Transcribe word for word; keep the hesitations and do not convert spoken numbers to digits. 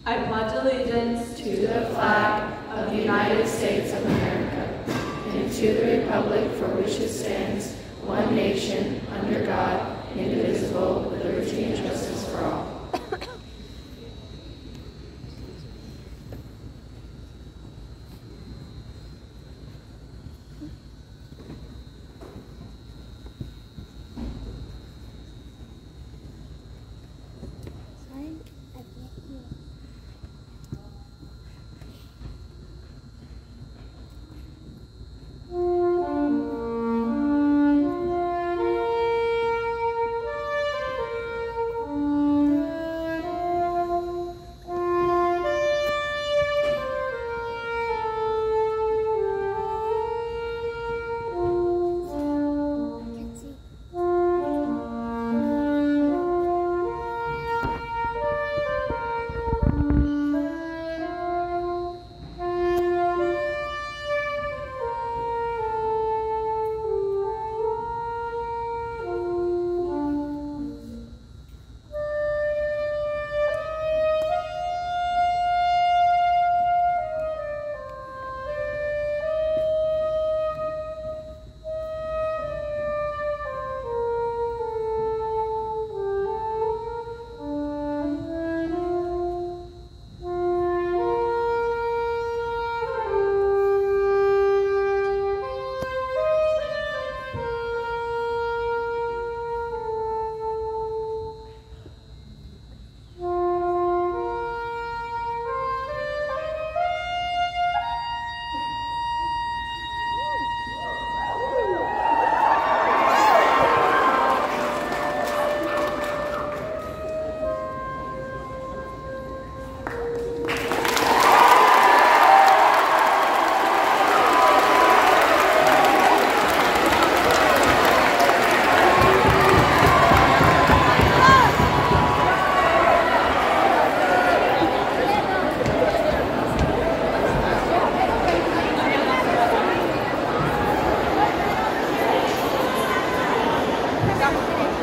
I pledge allegiance to the flag of the United States of America and to the republic for which it stands, one nation, under God, indivisible, with liberty and justice for all. Campo Verde